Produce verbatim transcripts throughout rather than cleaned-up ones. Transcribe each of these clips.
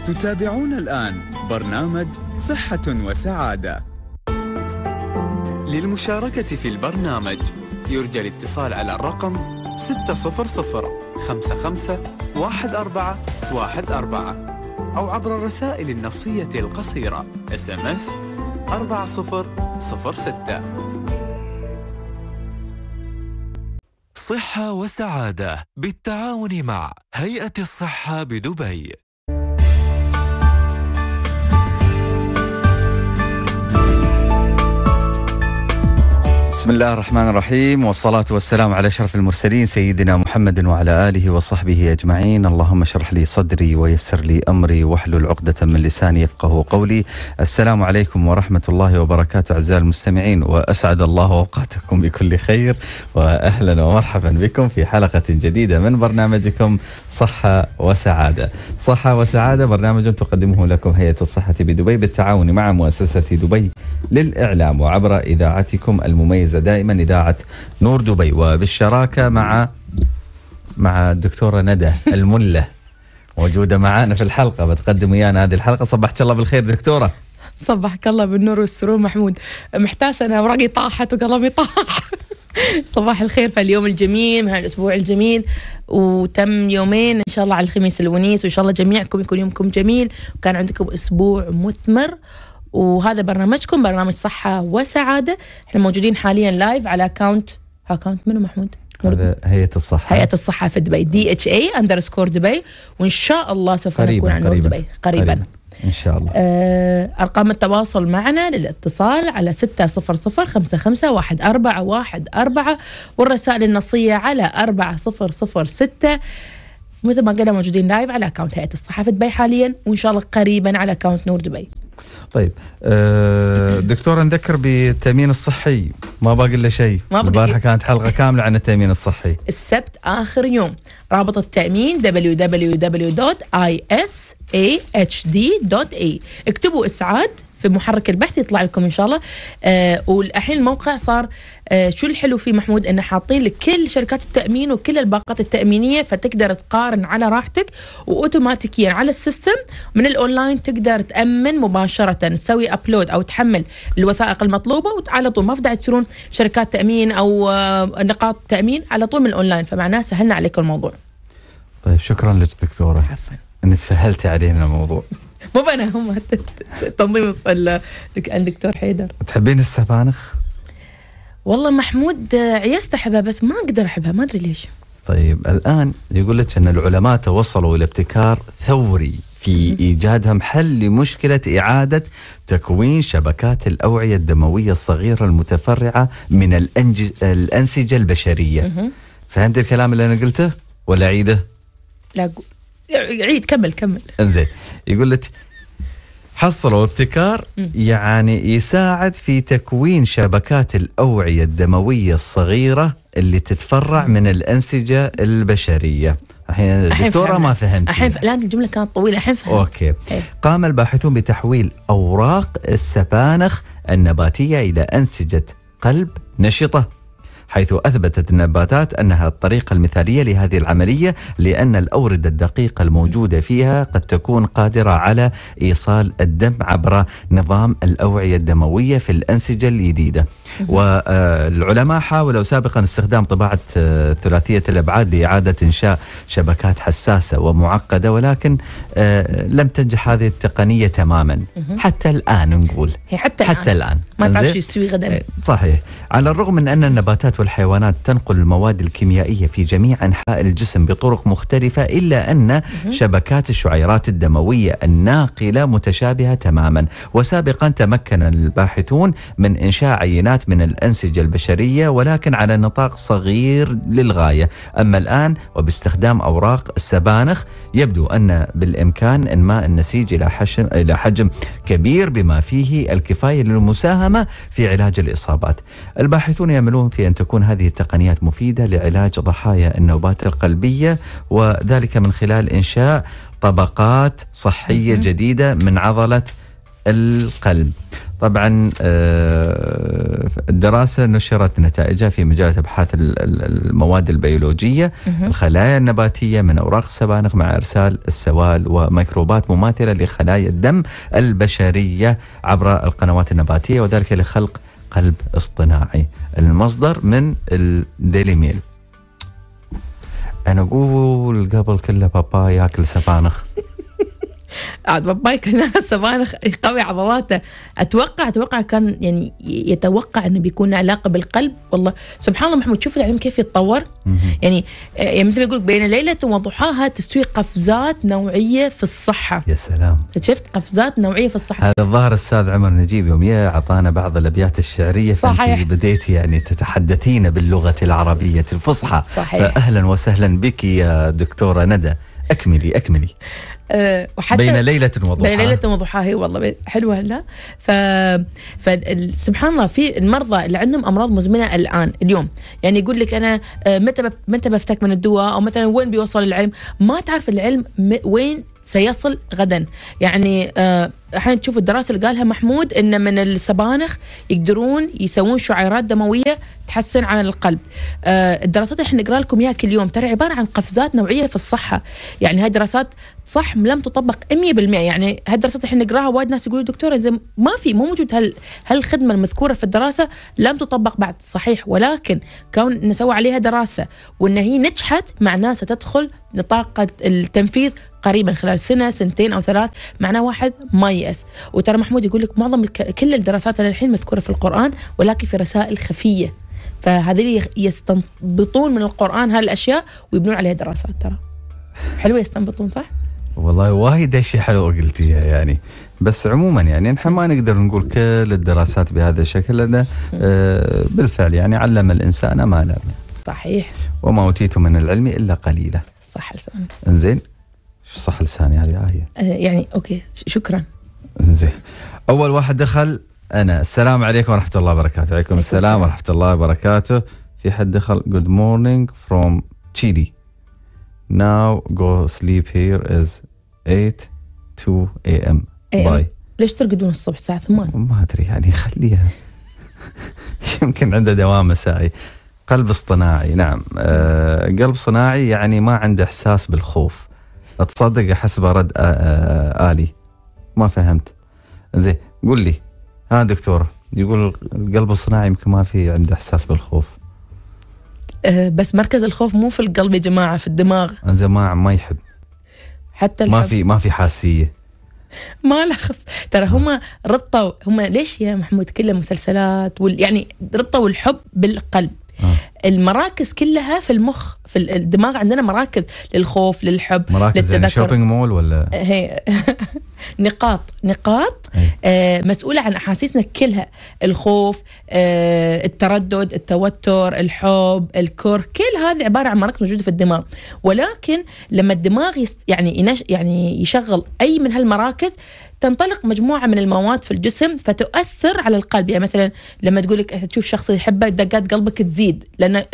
تتابعون الآن برنامج صحة وسعادة. للمشاركة في البرنامج يرجى الاتصال على الرقم ستة صفر صفر خمسة خمسة واحد أربعة واحد أربعة أو عبر الرسائل النصية القصيرة إس إم إس أربعة صفر صفر ستة. صحة وسعادة بالتعاون مع هيئة الصحة بدبي. بسم الله الرحمن الرحيم، والصلاة والسلام على أشرف المرسلين سيدنا محمد وعلى آله وصحبه أجمعين. اللهم اشرح لي صدري ويسر لي أمري واحلل عقدة من لساني يفقه قولي. السلام عليكم ورحمة الله وبركاته أعزائي المستمعين، وأسعد الله أوقاتكم بكل خير، وأهلا ومرحبا بكم في حلقة جديدة من برنامجكم صحة وسعادة. صحة وسعادة برنامج تقدمه لكم هيئة الصحة بدبي بالتعاون مع مؤسسة دبي للإعلام وعبر إذاعتكم المميزة دائما إذاعة نور دبي، وبالشراكة مع مع الدكتورة ندى الملة موجودة معانا في الحلقة بتقدم ويانا هذه الحلقة. صبحك الله بالخير دكتورة. صبحك الله بالنور والسرور محمود. محتاس أنا ورقي طاحت وقلمي طاح. صباح الخير في اليوم الجميل، مع الأسبوع الجميل، وتم يومين إن شاء الله على الخميس الونيس، وإن شاء الله جميعكم يكون يومكم جميل وكان عندكم أسبوع مثمر. وهذا برنامجكم برنامج صحة وسعادة. احنا موجودين حاليا لايف على اكاونت اكاونت منو محمود؟ هذا هيئة الصحة هيئة الصحة في دبي دي اتش اي اندرسكور دبي، وان شاء الله سوف نكون على نور دبي قريبا, قريبا ان شاء الله. آه ارقام التواصل معنا للاتصال على ستة صفر صفر خمسة خمسة واحد أربعة واحد أربعة، والرسائل النصية على أربعة صفر صفر ستة. مثل ما قلنا موجودين لايف على اكاونت هيئة الصحة في دبي حاليا، وان شاء الله قريبا على اكاونت نور دبي. طيب أه دكتور، نذكر بالتأمين الصحي، ما باقي إلا شيء. البارحة كانت حلقة كاملة عن التأمين الصحي. السبت آخر يوم. رابط التأمين دبليو دبليو دبليو دوت آي إس إيه إتش دي دوت إيه. اكتبوا إسعاد في محرك البحث يطلع لكم إن شاء الله. آه والحين الموقع صار آه شو الحلو فيه محمود، إنه حاطين لك كل شركات التأمين وكل الباقات التأمينية، فتقدر تقارن على راحتك، وأوتوماتيكيا على السيستم من الأونلاين تقدر تأمن مباشرة، تسوي أبلود أو تحمل الوثائق المطلوبة وعلى طول ما فدع تصيرون شركات تأمين أو آه نقاط تأمين، على طول من الأونلاين، فمعناه سهلنا عليكم الموضوع. طيب شكرا لك دكتورة. عفوا إن سهلت علينا الموضوع. مو أنا، هم تنظيم الدكتور حيدر. تحبين السبانخ؟ والله محمود عيست أحبها بس ما أقدر أحبها، ما أدري ليش. طيب الآن يقول لك أن العلماء توصلوا إلى ابتكار ثوري في إيجادهم حل لمشكلة إعادة تكوين شبكات الأوعية الدموية الصغيرة المتفرعة من الأنج... الأنسجة البشرية. فهمت الكلام اللي أنا قلته ولا عيده؟ لا عيد، كمل كمل. انزين، يقول لك حصلوا ابتكار يعني يساعد في تكوين شبكات الأوعية الدموية الصغيرة اللي تتفرع من الأنسجة البشرية. الحين الدكتورة ما فهمت. الحين ف... الآن الجملة كانت طويلة، الحين فهمت. أوكي. ايه. قام الباحثون بتحويل أوراق السبانخ النباتية إلى أنسجة قلب نشطة، حيث أثبتت النباتات أنها الطريقة المثالية لهذه العملية، لأن الأوردة الدقيقة الموجودة فيها قد تكون قادرة على إيصال الدم عبر نظام الأوعية الدموية في الأنسجة الجديدة. والعلماء حاولوا سابقا استخدام طباعة ثلاثية الأبعاد لإعادة إنشاء شبكات حساسة ومعقدة، ولكن لم تنجح هذه التقنية تماما حتى الآن. نقول حتى, حتى الآن ما تعرف يستوي غدا. صحيح. على الرغم من أن النباتات والحيوانات تنقل المواد الكيميائية في جميع أنحاء الجسم بطرق مختلفة، إلا أن شبكات الشعيرات الدموية الناقلة متشابهة تماما. وسابقا تمكن الباحثون من إنشاء عينات من الأنسجة البشرية، ولكن على نطاق صغير للغاية. أما الآن وباستخدام أوراق السبانخ يبدو أن بالإمكان إنماء النسيج إلى حجم إلى حجم كبير، بما فيه الكفاية للمساهمة في علاج الإصابات. الباحثون يأملون في أن تكون هذه التقنيات مفيدة لعلاج ضحايا النوبات القلبية، وذلك من خلال إنشاء طبقات صحية جديدة من عضلة القلب. طبعا الدراسة نشرت نتائجها في مجلة أبحاث المواد البيولوجية. الخلايا النباتية من أوراق السبانخ مع إرسال السوائل وميكروبات مماثلة لخلايا الدم البشرية عبر القنوات النباتية، وذلك لخلق قلب اصطناعي. المصدر من الديلي ميل. أنا أقول قبل كله بابا يأكل سبانخ. عاد باباي كان سبانخ يقوي عضلاته. اتوقع اتوقع كان يعني يتوقع انه بيكون علاقه بالقلب. والله سبحان الله محمود، شوف العلم كيف يتطور. يعني يعني مثل ما يقول بين ليله وضحاها تستوي قفزات نوعيه في الصحه. يا سلام، شفت قفزات نوعيه في الصحه. هذا الظاهر الأستاذ عمر نجيب يوم يا اعطانا بعض الابيات الشعريه، فانت بديتي يعني تتحدثين باللغه العربيه الفصحى. صحيح. فاهلا وسهلا بك يا دكتوره ندى. اكملي اكملي. أه وحتى بين ليلة وضحاها. بين ليلة وضحاها، هي والله حلوة. لا ف... فسبحان الله في المرضى اللي عندهم أمراض مزمنة الآن اليوم، يعني يقول لك أنا متى بف... متى بفتك من الدواء، أو مثلا وين بيوصل العلم. ما تعرف العلم م... وين سيصل غدا. يعني أه الحين تشوف الدراسة اللي قالها محمود إن من السبانخ يقدرون يسوون شعيرات دموية تحسن عن القلب. آه الدراسات اللي احنا نقرأ لكم اياها كل يوم ترى عبارة عن قفزات نوعية في الصحة. يعني هاي دراسات صح لم تطبق مية بالمية. يعني هاي الدراسات اللي احنا نقراها وايد ناس يقولوا دكتورة زي ما في مو موجود هال هالخدمة المذكورة في الدراسة لم تطبق بعد. صحيح، ولكن كون نسوي عليها دراسة وان هي نجحت معناه ستدخل نطاق التنفيذ قريبا خلال سنة سنتين أو ثلاث. معناه واحد ما يأس. وترى محمود يقول لك معظم الك... كل الدراسات للحين مذكورة في القرآن، ولكن في رسائل خفية. فهذه يستنبطون من القرآن هالأشياء ويبنون عليها دراسات. ترى حلوة يستنبطون، صح؟ والله وايد اشياء حلوة قلتيها يعني. بس عموما يعني نحن ما نقدر نقول كل الدراسات بهذا الشكل، لأنه آه بالفعل يعني علم الإنسان ما لم. صحيح. وما أوتيتم من العلم إلا قليلا. صح لسان. انزين، شو صح لساني هذه آية. آه يعني أوكي شكرا. انزين، أول واحد دخل أنا. السلام عليكم ورحمة الله وبركاته. عليكم السلام ورحمة الله وبركاته. في حد دخل. Good morning from Chile. Now go sleep here is eight two a m باي. ليش ترقدون الصبح الساعة ثمانية؟ ما أدري يعني خليها. يمكن عنده دوام مسائي. قلب اصطناعي. نعم آه قلب صناعي يعني ما عنده إحساس بالخوف. تصدق حسب رد آلي. ما فهمت. زين قول لي. ها دكتورة يقول القلب الصناعي يمكن ما في عنده إحساس بالخوف. أه بس مركز الخوف مو في القلب يا جماعة، في الدماغ. زين ما يحب حتى الحب. ما في ما في حاسية. ما لخص. ترى هم ربطوا هم ليش يا محمود كل المسلسلات وال يعني ربطوا الحب بالقلب. آه. المراكز كلها في المخ، في الدماغ عندنا مراكز للخوف للحب مراكز يعني شوبينج مول ولا هي نقاط نقاط آه مسؤولة عن أحاسيسنا كلها. الخوف آه التردد التوتر الحب الكره، كل هذه عبارة عن مراكز موجودة في الدماغ. ولكن لما الدماغ يست يعني ينش يعني يشغل أي من هالمراكز تنطلق مجموعة من المواد في الجسم فتؤثر على القلب. يعني مثلا لما تقولك تشوف شخص يحبك دقات قلبك تزيد، لأن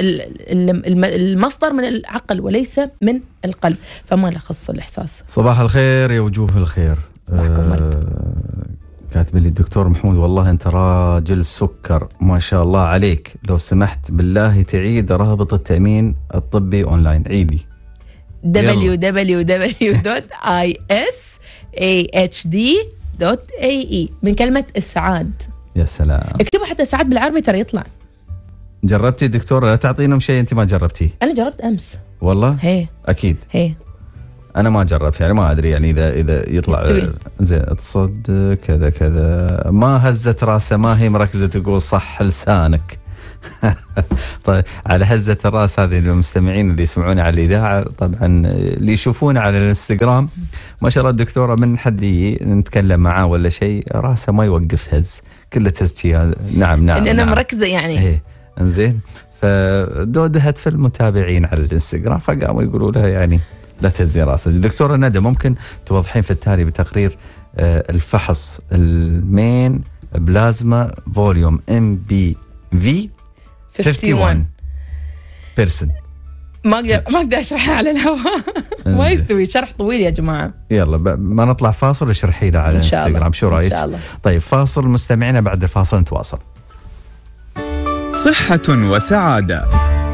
المصدر من العقل وليس من القلب، فما له خص الإحساس. صباح الخير يا وجوه الخير. آه كاتب لي الدكتور محمود والله أنت راجل سكر ما شاء الله عليك، لو سمحت بالله تعيد رابط التأمين الطبي أونلاين. عيدي دبليو دبليو دبليو دوت آي إس إيه إتش دي دوت إيه إي من كلمة إسعاد. يا سلام. اكتبوا حتى إسعاد بالعربي ترى يطلع. جربتي دكتور؟ لا تعطينهم شيء أنت ما جربتيه. أنا جربت أمس والله. هي أكيد هي. أنا ما جربت يعني ما أدري يعني إذا إذا يطلع زين. تصدق كذا كذا ما هزت راسه، ما هي مركزة تقول صح لسانك. طيب على هزة الراس هذه المستمعين اللي يسمعون على الإذاعة، طبعا اللي يشوفون على الانستغرام ما شاء الله الدكتورة من حد نتكلم معاه ولا شيء راسه ما يوقف هز، كله تزكية. نعم نعم. إن أنا نعم. مركزة يعني. إيه إنزين. فدودهت في المتابعين على الانستغرام فقاموا يقولوا لها يعني لا تهزي راسك. دكتورة ندى ممكن توضحين في التالي بتقرير آه الفحص المين بلازما فوليوم ام بي في واحد وخمسين بيرسن ما اقدر ما اقدر اشرحها على الهواء. ما يستوي، شرح طويل يا جماعه. يلا ب... ما نطلع فاصل واشرحي له على الانستغرام، شو رايك؟ ان شاء الله. طيب فاصل، مستمعينا بعد الفاصل نتواصل. صحة وسعادة.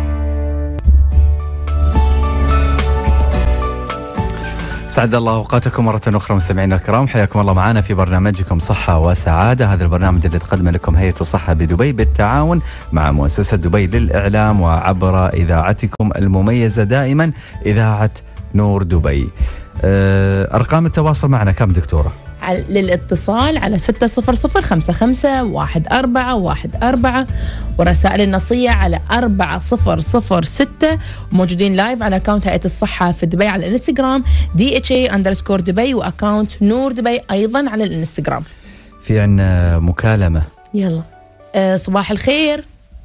سعد الله اوقاتكم مرة أخرى مستمعينا الكرام، حياكم الله معنا في برنامجكم صحة وسعادة. هذا البرنامج اللي تقدم لكم هيئة الصحة بدبي بالتعاون مع مؤسسة دبي للإعلام وعبر إذاعتكم المميزة دائما إذاعة نور دبي. أرقام التواصل معنا كم دكتورة؟ للاتصال على ستة صفر صفر خمسة خمسة واحد أربعة واحد أربعة، ورسائل النصية على أربعة صفر صفر ستة. موجودين لايف على أكاونت هيئة الصحة في دبي على الانستغرام دي اتش اي اندرسكور دبي، وأكاونت نور دبي أيضا على الانستغرام. في عنا مكالمة. يلا. أه صباح الخير.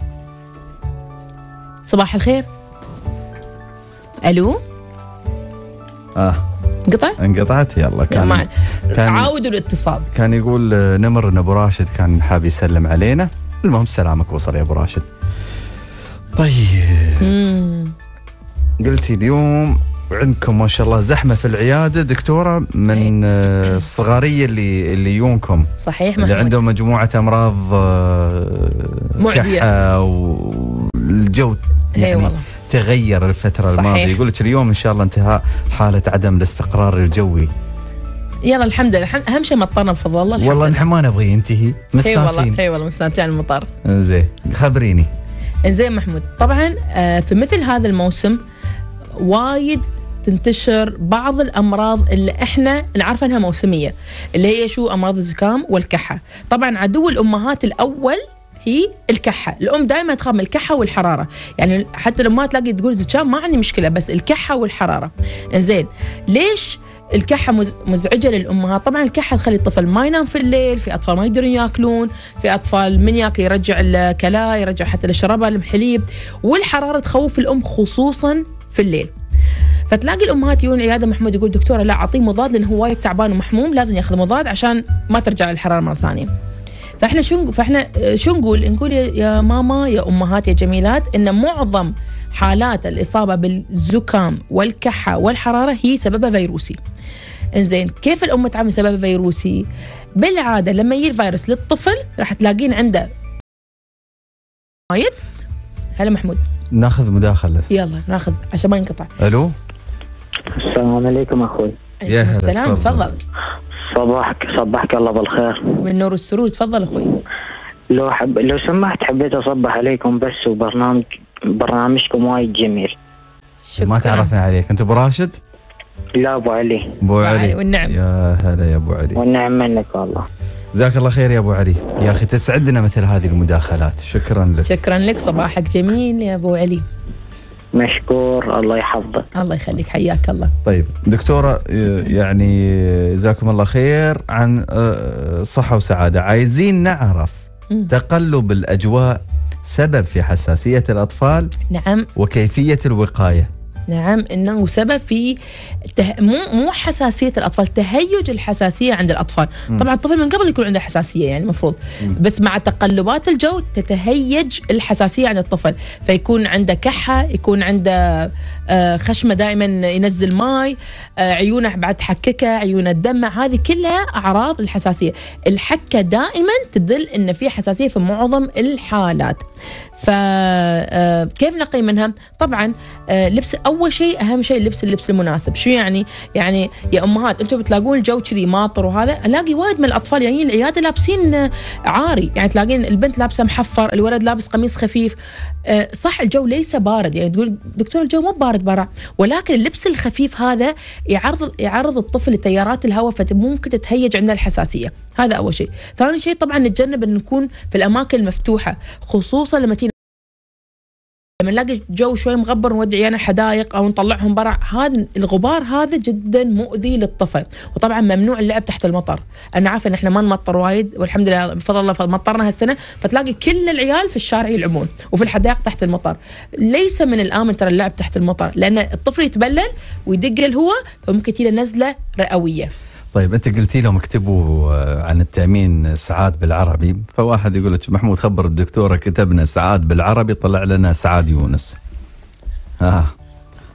صباح الخير. ألو. آه انقطع؟ انقطعت. يلا كان, كان عاودوا الاتصال. كان يقول نمر ان ابو راشد كان حاب يسلم علينا. المهم سلامك وصل يا ابو راشد. طيب مم. قلتي اليوم عندكم ما شاء الله زحمه في العياده دكتوره من الصغاريه اللي اللي يونكم. صحيح اللي محمود. عندهم مجموعه امراض كحه والجو يعني والله. تغير الفترة صحيح. الماضية. يقول لك اليوم إن شاء الله انتهاء حالة عدم الاستقرار الجوي. يلا الحمد لله، أهم شيء مطرنا بفضل الله. والله نحن ما نبغي ينتهي، مستانسين. اي والله اي والله مستانسين على المطر. زين خبريني. زين محمود، طبعا في مثل هذا الموسم وايد تنتشر بعض الأمراض اللي احنا نعرف انها موسمية، اللي هي شو؟ أمراض الزكام والكحة. طبعا عدو الأمهات الأول هي الكحة. الأم دائما تخاف من الكحة والحرارة، يعني حتى الأمهات تلاقي تقول زكام ما عندي مشكلة، بس الكحة والحرارة. إنزين ليش الكحة مزعجة للأمهات؟ طبعا الكحة تخلي الطفل ما ينام في الليل، في أطفال ما يقدرون ياكلون، في أطفال من ياكل يرجع الكلى، يرجع حتى الشرابة الحليب، والحرارة تخوف الأم خصوصا في الليل. فتلاقي الأمهات يجون عيادة محمود يقول دكتورة لا أعطيه مضاد لأنه هو وايد تعبان ومحموم، لازم ياخذ مضاد عشان ما ترجع الحرارة مرة ثانية. فاحنا شو فاحنا شو نقول؟ نقول يا ماما يا امهات يا جميلات ان معظم حالات الاصابه بالزكام والكحه والحراره هي سببها فيروسي. انزين كيف الام تعمل سبب فيروسي؟ بالعاده لما يجي الفيروس للطفل راح تلاقين عنده وايد. هلا محمود، ناخذ مداخله. يلا ناخذ عشان ما ينقطع. الو. السلام عليكم اخوي. يا هلا. السلام، تفضل. صباحك صباحك الله بالخير. من نور السرور، تفضل اخوي. لو حب لو سمحت حبيت اصبح عليكم بس، وبرنامج برنامجكم وايد جميل. شكرا. ما تعرفنا عليك، انت ابو راشد؟ لا ابو علي. ابو علي والنعم. يا هلا يا ابو علي. والنعم منك والله. جزاك الله خير يا ابو علي، يا اخي تسعدنا مثل هذه المداخلات. شكرا لك. شكرا لك، صباحك جميل يا ابو علي. مشكور، الله يحفظك. الله يخليك، حياك الله. طيب دكتورة، يعني جزاكم الله خير عن صحة وسعادة. عايزين نعرف م. تقلب الأجواء سبب في حساسية الأطفال؟ نعم. وكيفية الوقاية؟ نعم، انه سبب في ته... مو مو حساسيه الاطفال، تهيج الحساسيه عند الاطفال. م. طبعا الطفل من قبل يكون عنده حساسيه يعني المفروض، بس مع تقلبات الجو تتهيج الحساسيه عند الطفل، فيكون عنده كحه، يكون عنده آه خشمه دائما ينزل ماي، آه عيونه بعد حككه، عيونه تدمع، هذه كلها اعراض الحساسيه. الحكه دائما تدل ان في حساسيه في معظم الحالات. فكيف نقي منها؟ طبعا لبس، اول شيء اهم شيء اللبس اللبس المناسب. شو يعني؟ يعني يا امهات انتم بتلاقون الجو كذي ماطر وهذا، الاقي وايد من الاطفال جايين العياده لابسين عاري، يعني تلاقين البنت لابسه محفر، الولد لابس قميص خفيف. صح الجو ليس بارد، يعني تقول دكتور الجو مو بارد برا، ولكن اللبس الخفيف هذا يعرض يعرض الطفل لتيارات الهواء، فممكن تتهيج عندنا الحساسيه. هذا اول شيء. ثاني شيء طبعا نتجنب ان نكون في الاماكن المفتوحه، خصوصا لما تيجي لما نلاقي جو شوي مغبر نودي عيالنا حدائق او نطلعهم برا، هذا الغبار هذا جدا مؤذي للطفل. وطبعا ممنوع اللعب تحت المطر. انا عارفه ان احنا ما نمطر وايد والحمد لله بفضل الله مطرنا هالسنه، فتلاقي كل العيال في الشارع يلعبون وفي الحدائق تحت المطر. ليس من الامن ترى اللعب تحت المطر، لان الطفل يتبلل ويدق الهواء فممكن تجي له نزله رئويه. طيب انت قلتي لهم اكتبوا عن التأمين سعاد بالعربي، فواحد يقول لك محمود خبر الدكتورة كتبنا سعاد بالعربي طلع لنا سعاد يونس. ها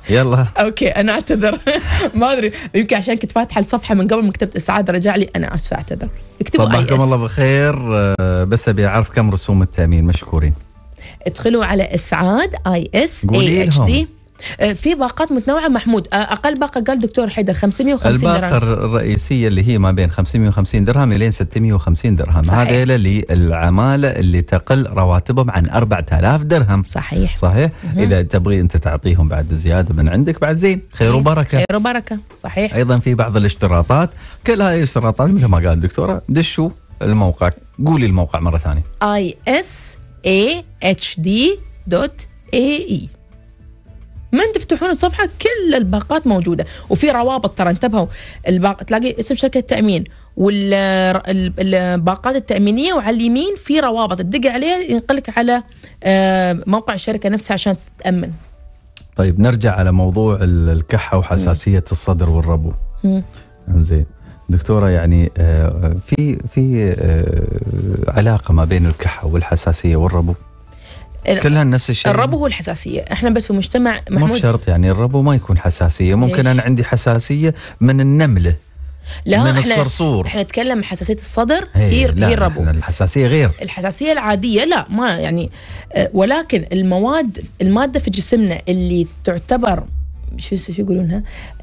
يلا. اوكي انا اعتذر. ما ادري يمكن عشان كنت فاتحه الصفحه من قبل ما كتبت اسعاد رجع لي، انا اسفه اعتذر. صباحكم الله بخير. بس ابي اعرف كم رسوم التامين. مشكورين. ادخلوا على اسعاد اي اس اي اتش دي. في باقات متنوعه محمود. اقل باقه قال دكتور حيدر خمسمية وخمسين درهم. الباقه الرئيسيه اللي هي ما بين خمسمية وخمسين درهم الين ستمية وخمسين درهم. هذه للعماله اللي تقل رواتبهم عن أربعة آلاف درهم. صحيح صحيح. مم. اذا تبغي انت تعطيهم بعد زياده من عندك بعد زين، خير وبركه. خير وبركه. صحيح. ايضا في بعض الاشتراطات، كل هاي الاشتراطات مثل ما قال الدكتوره. دشوا الموقع، قولي الموقع مره ثانيه. اي اس اي اتش دي دوت اي اي. من تفتحون الصفحة كل الباقات موجودة، وفي روابط ترى انتبهوا. الباق... تلاقي اسم شركة التأمين والباقات التأمينية، وعلى اليمين في روابط تدق عليها ينقلك على موقع الشركة نفسها عشان تتأمن. طيب نرجع على موضوع الكحة وحساسية م. الصدر والربو. زين دكتورة، يعني في في علاقة ما بين الكحة والحساسية والربو؟ كلها نفس الشيء. الربو هو الحساسية. احنا بس في مجتمع محمود. مو بشرط يعني الربو ما يكون حساسية. ممكن ليش؟ أنا عندي حساسية من النملة، لا من احنا الصرصور. احنا نتكلم حساسية الصدر هي هي الربو. الحساسية غير. الحساسية العادية لا ما يعني، ولكن المواد المادة في جسمنا اللي تعتبر شو شو يقولونها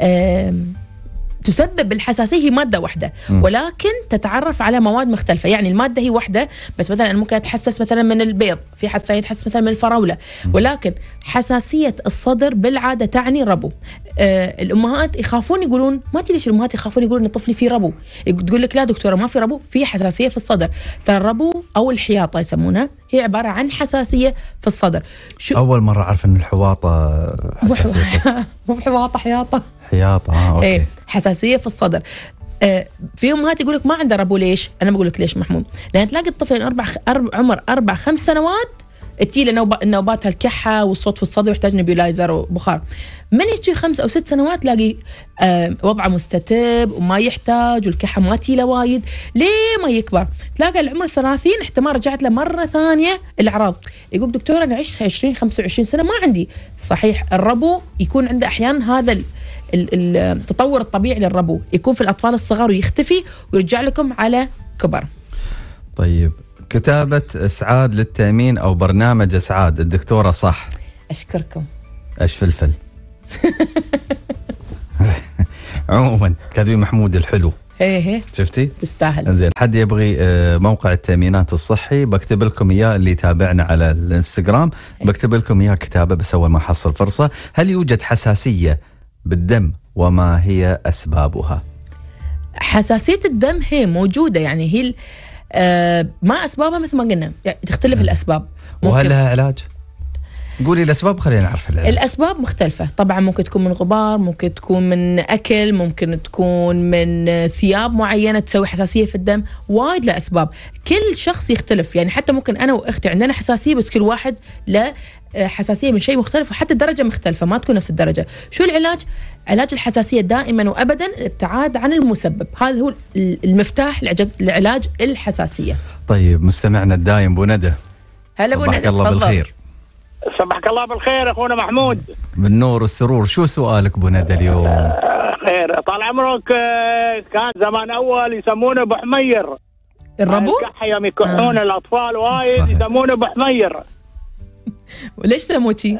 تسبب الحساسية هي مادة واحدة، ولكن تتعرف على مواد مختلفة. يعني المادة هي واحدة، بس مثلا أنا ممكن أتحسس مثلا من البيض، في حد ثاني يتحسس مثلا من الفراولة، ولكن حساسية الصدر بالعادة تعني ربو. آه الأمهات يخافون يقولون، ما أدري ليش الأمهات يخافون يقولون إن طفلي فيه ربو. تقول لك لا دكتورة ما في ربو، في حساسية في الصدر. ترى الربو أو الحياطة يسمونها هي عبارة عن حساسية في الصدر. شو أول مرة أعرف إن الحواطة حساسية. مو حواطة، حياطة. حياطة آه أوكي. إيه حساسية في الصدر. آه في أمهات يقول لك ما عنده ربو. ليش؟ أنا بقول لك ليش محمود. لأن تلاقي الطفل أربع أربع عمر أربع خمس سنوات تجي له نوبات الكحة والصوت في الصدر ويحتاج نبيلايزر وبخار. من يجي خمس أو ست سنوات تلاقي آه وضعه مستتب وما يحتاج، والكحة ما تيله وايد. ليه ما يكبر؟ تلاقي العمر ثلاثين احتمال رجعت له مرة ثانية الأعراض. يقول دكتور أنا عشت عشرين خمسة وعشرين سنة ما عندي. صحيح الربو يكون عنده أحيانا هذا التطور الطبيعي للربو، يكون في الأطفال الصغار ويختفي ويرجع لكم على كبر. طيب كتابة إسعاد للتأمين أو برنامج إسعاد، الدكتورة صح. أشكركم. إيش فلفل. عموما كاتبين محمود الحلو. ايه ايه شفتي؟ تستاهل. زين حد يبغي موقع التأمينات الصحي بكتب لكم إياه، اللي يتابعنا على الانستغرام بكتب لكم إياه كتابة بس أول ما أحصل فرصة. هل يوجد حساسية بالدم وما هي أسبابها؟ حساسية الدم هي موجودة، يعني هي آه ما أسبابها مثل ما قلنا يعني تختلف الأسباب. وهل لها علاج؟ قولي الأسباب خلينا نعرف العلاج. الأسباب مختلفة طبعا، ممكن تكون من غبار، ممكن تكون من أكل، ممكن تكون من ثياب معينة تسوي حساسية في الدم. وايد له أسباب، كل شخص يختلف. يعني حتى ممكن أنا وأختي عندنا حساسية بس كل واحد له حساسية من شيء مختلف، وحتى الدرجة مختلفة ما تكون نفس الدرجة. شو العلاج؟ علاج الحساسية دائما وأبدا الابتعاد عن المسبب. هذا هو المفتاح لعلاج الحساسية. طيب مستمعنا الدايم بو ندى. هلا بو ندى. صباحك الله بالخير. صباحك الله بالخير اخونا محمود. بالنور والسرور. شو سؤالك بو ندى اليوم؟ خير طال عمرك. كان زمان اول يسمونه ابو حمير الربو، الكحه يوم يكحون آه. الاطفال وايد يسمونه ابو حمير. وليش سموتي؟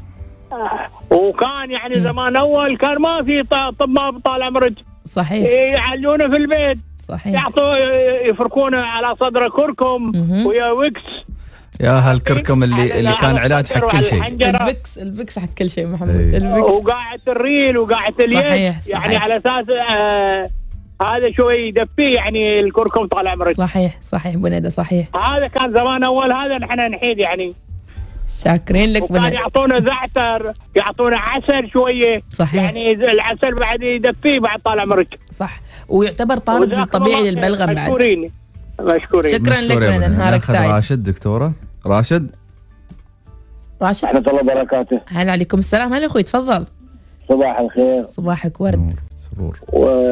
وكان يعني زمان اول كان ما في طباب طال عمرك. صحيح. يعلونه في البيت. صحيح. يعطوا يفركونه على صدره كركم ويا ويكس. يا هالكركم اللي اللي كان علاج حق كل شيء. الفيكس الفيكس حق كل شيء محمد. الفيكس وقاعة الريل وقاعة اليد. صحيح. صحيح. يعني على اساس آه هذا شوي يدفيه يعني الكركم طال عمرك. صحيح صحيح بندى. صحيح هذا كان زمان اول. هذا نحن نحيد يعني. شاكرين لك. وكان يعطونا زعتر، يعطونا عسل شويه. صحيح. يعني العسل بعد يدفيه بعد طال عمرك. صح، ويعتبر طارد الطبيعي للبلغم بعد. مشكورين مشكورين. شكرا لك بندى. نهارك سعيد. راشد دكتوره. راشد. راشد. ورحمة الله وبركاته. هلا عليكم السلام. هلا اخوي تفضل. صباح الخير. صباحك ورد. سرور.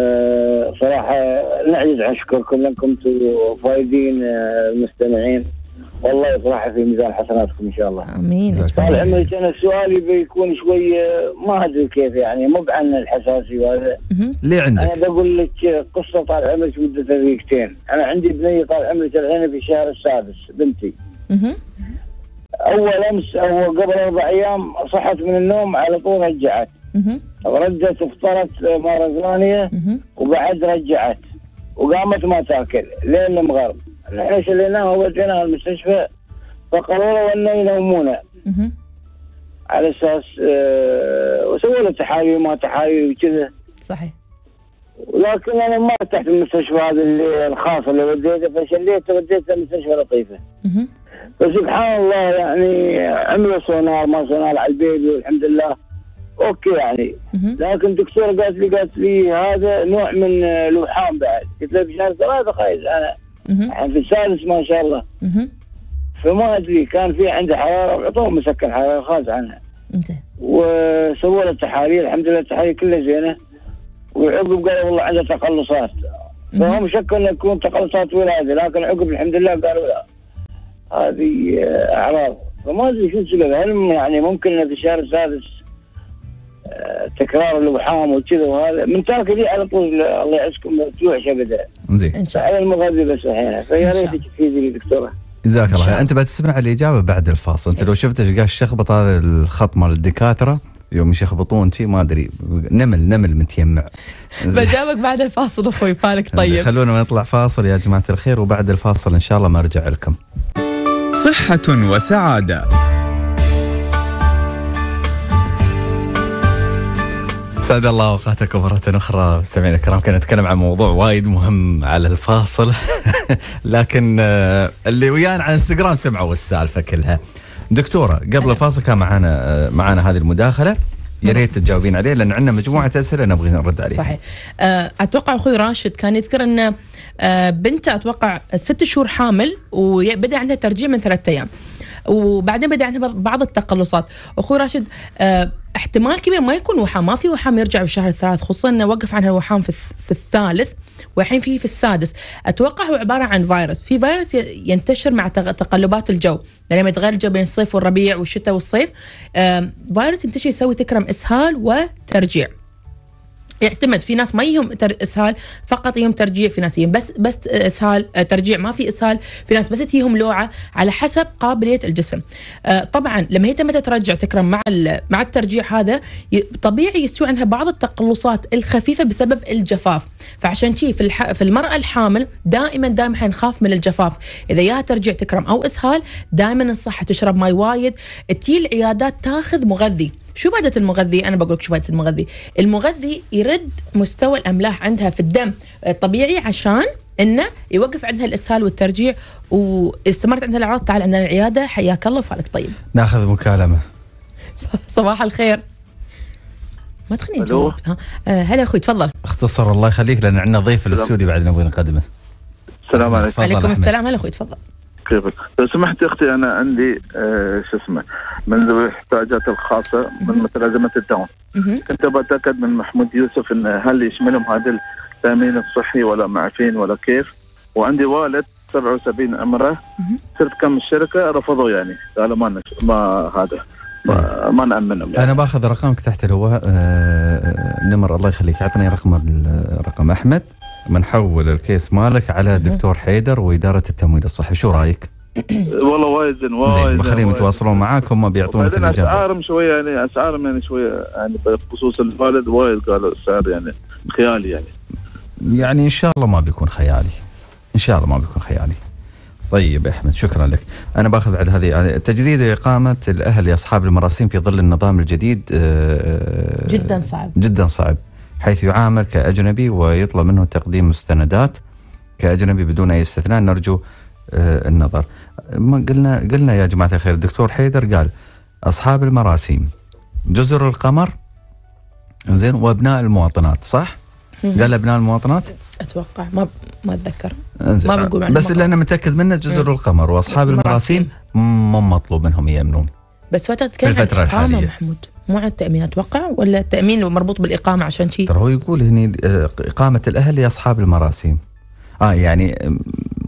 وصراحة نعجز عن شكركم لأنكم فايدين المستمعين. والله يطرحها في ميزان حسناتكم ان شاء الله. امين. طال عمرك انا سؤالي بيكون شوي ما ادري كيف يعني مو عن الحساسي وهذا. ليه عندك؟ انا بقول لك قصه طال عمرك مده دقيقتين. انا عندي بنيه طال عمرك الحين في الشهر السادس بنتي. اها. اول امس او قبل اربع ايام صحت من النوم على طول رجعت. اها. ردت افطرت مره ثانيه وبعد رجعت وقامت ما تاكل لين المغرب. احنا شليناها ووديناها المستشفى فقالوا له انه ينومونه. اها. على اساس أه وسووا له تحاليل ما تحاليل وكذا. صحيح. ولكن انا ما تحت المستشفى هذا اللي الخاص اللي وديته فشليته وديته مستشفى لطيفه. اها. فسبحان الله يعني عملوا سونار ما سونار على البيبي والحمد لله اوكي يعني. لكن دكتور قالت لي قالت لي هذا نوع من الوحام بعد. قلت له بشهر ثلاثة خايف انا يعني في السادس ما شاء الله. فما ادري كان في عنده حراره وعطوه مسكن حراره خاز عنها. وسووا له التحاليل الحمد لله التحاليل كلها زينه وعقب قالوا والله عنده تقلصات. فهم شكوا انه يكون تقلصات ولاده لكن عقب الحمد لله قالوا لا هذه اعراض. فما ادري شو السبب هل يعني ممكن في الشهر السادس تكرار الوحام وكذا وهذا من تاكل لي على طول الله يعزكم ما توحش ابدا. زين. ان شاء الله. على المغذي بس الحين فيا ريت تفيدني دكتوره. جزاك الله. انت بتسمع الاجابه بعد الفاصل. انت لو شفت ايش قاعد يشخبط هذا الخط مال الدكاتره يوم يشخبطون شيء ما ادري نمل نمل متيمع. بجاوبك بعد الفاصل اخوي بالك طيب. خلونا نطلع فاصل يا جماعه الخير وبعد الفاصل ان شاء الله ما ارجع لكم. صحة وسعادة. سعد الله اوقاتكم مرة أخرى مستمعينا الكرام. كنا نتكلم عن موضوع وايد مهم على الفاصل لكن اللي ويانا على انستغرام سمعوا السالفة كلها. دكتورة قبل الفاصل كان معانا معانا هذه المداخلة يا ريت تجاوبين عليه لأن عندنا مجموعة أسئلة نبغي نرد عليها. صحيح. أتوقع أخوي راشد كان يذكر أن بنته أتوقع ست شهور حامل وبدأ عندها ترجيع من ثلاثة أيام وبعدين بدأ عندها بعض التقلصات. أخوي راشد أه احتمال كبير ما يكون وحام، ما في وحام يرجع بالشهر الثالث خصوصا انه وقف عنها الوحام في, في الثالث والحين فيه في السادس. اتوقع هو عباره عن فيروس، في فيروس ينتشر مع تقلبات الجو لما يتغير الجو بين الصيف والربيع والشتاء والصيف. أه فيروس ينتشر يسوي تكرم اسهال وترجيع. يعتمد في ناس ما يهم اسهال فقط يهم ترجيع، في ناس يهم بس بس اسهال ترجيع ما في اسهال، في ناس بس تيهم لوعه على حسب قابليه الجسم. آه طبعا لما هي تم ترجع تكرم مع مع الترجيع هذا طبيعي يستوي عندها بعض التقلصات الخفيفه بسبب الجفاف. فعشان شيء في الح... في المراه الحامل دائما دائما حنخاف من الجفاف. اذا يا ترجع تكرم او اسهال دائما الصح تشرب ماي وايد، تجي العيادات تاخذ مغذي. شو فائدة المغذي؟ أنا بقول لك شو فائدة المغذي. المغذي يرد مستوى الأملاح عندها في الدم الطبيعي عشان إنه يوقف عندها الإسهال والترجيع، واستمرت عندها الأعراض تعال عندنا العيادة. حياك الله وفالك طيب. ناخذ مكالمة. صباح الخير. ما تخليني أجاوب. هلا أخوي تفضل. اختصر الله يخليك لأن عندنا ضيف الاستوديو بعد نبغى نقدمه. السلام عليكم. وعليكم السلام. هلا أخوي تفضل. كيفك؟ لو سمحت اختي انا عندي آه شو اسمه من ذوي الاحتياجات الخاصه من مثل ازمه الداون. كنت بتاكد من محمود يوسف ان هل يشملهم هذا التامين الصحي ولا معفين ولا كيف؟ وعندي والد سبعة وسبعين عمره صرت كم الشركه رفضوا يعني قالوا ما نش... ما هذا ما, ما نامنهم يعني. انا باخذ رقمك تحت الهواء آه نمر الله يخليك اعطني رقم رقم احمد بنحول الكيس مالك على الدكتور حيدر وإدارة التمويل الصحي. شو رايك؟ والله وايد وايد زين بخليهم يتواصلون معاك هم بيعطونك الإجابة. اسعارهم شويه يعني اسعارهم يعني شويه يعني بخصوص الوالد وايد قالوا السعر يعني خيالي يعني. يعني ان شاء الله ما بيكون خيالي. ان شاء الله ما بيكون خيالي. طيب يا احمد شكرا لك. انا باخذ بعد هذه تجديد اقامه الاهل لاصحاب المراسيم في ظل النظام الجديد جدا صعب. جدا صعب. حيث يعامل كأجنبي ويطلب منه تقديم مستندات كأجنبي بدون أي استثناء. نرجو آه النظر. ما قلنا قلنا يا جماعة الخير الدكتور حيدر قال أصحاب المراسيم جزر القمر زين وأبناء المواطنات صح؟ قال أبناء المواطنات؟ أتوقع ما ما أتذكر ما بقول بس اللي أنا متأكد منه جزر القمر وأصحاب المراسيم مو مطلوب منهم يأمنون. بس وقت تتكلم عن الإقامة محمود مو عن التأمين أتوقع ولا التأمين مربوط بالإقامة عشان شيء؟ ترى هو يقول هني إقامة الأهل لأصحاب المراسيم. آه يعني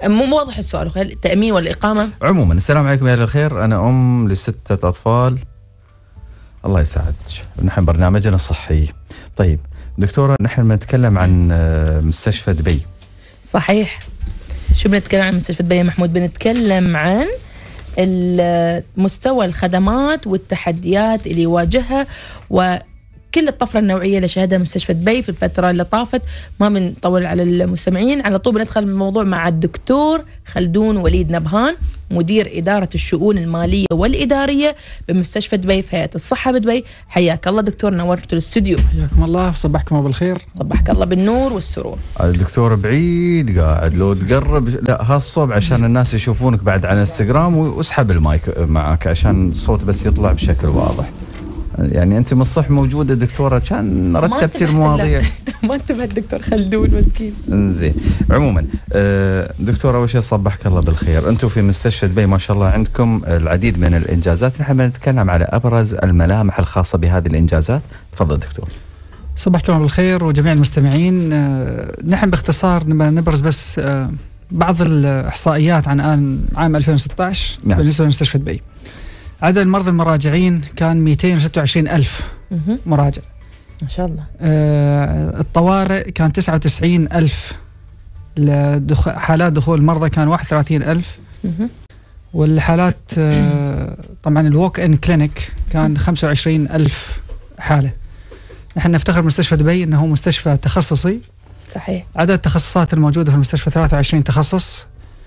مو واضح السؤال. التأمين والإقامة عموما. السلام عليكم يا أهل الخير، أنا أم لستة أطفال. الله يساعدك، نحن برنامجنا صحي. طيب دكتورة، نحن بنتكلم عن مستشفى دبي. صحيح. شو بنتكلم عن مستشفى دبي يا محمود؟ بنتكلم عن مستوى الخدمات والتحديات اللي يواجهها وكل الطفرة النوعية اللي شهدها مستشفى دبي في الفترة اللي طافت. ما بنطول على المستمعين، على طول بندخل الموضوع مع الدكتور خلدون وليد نبهان، مدير إدارة الشؤون المالية والإدارية بمستشفى دبي في هيئة الصحة بدبي. حياك الله دكتور، نورت الاستوديو. حياكم الله وصبحكم بالخير. صبحك الله بالنور والسرور. الدكتور بعيد قاعد، لو تقرب لا هالصوب عشان الناس يشوفونك بعد على انستغرام، واسحب المايك معك عشان الصوت بس يطلع بشكل واضح. يعني انت من الصح موجوده دكتوره، كان رتبتي المواضيع. ما انتبه الدكتور خلدون مسكين. زين. عموما دكتوره، اول شيء صبحك الله بالخير. انتم في مستشفى دبي ما شاء الله عندكم العديد من الانجازات، نحن بنتكلم على ابرز الملامح الخاصه بهذه الانجازات. تفضل دكتور. صبحكم بالخير وجميع المستمعين. نحن باختصار نبرز بس بعض الاحصائيات عن عام ألفين وستة عشر. نعم. بالنسبه لمستشفى دبي، عدد المرضى المراجعين كان مئتين وستة وعشرين ألف مراجع ما شاء الله. آه الطوارئ كان تسعة وتسعين ألف، حالات دخول المرضى كان واحد وثلاثين ألف، والحالات آه طبعا الووك إن كلينيك كان خمسة وعشرين ألف حالة. نحن نفتخر مستشفى دبي أنه مستشفى تخصصي. صحيح. عدد التخصصات الموجودة في المستشفى ثلاثة وعشرين تخصص.